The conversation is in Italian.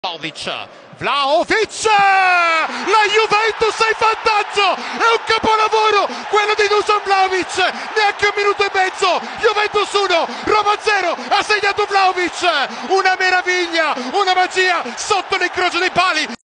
Vlahovic, la Juventus è in vantaggio, è un capolavoro quello di Dusan Vlahovic, neanche un minuto e mezzo, Juventus 1, Roma 0, ha segnato Vlahovic, una meraviglia, una magia sotto l'incrocio dei pali.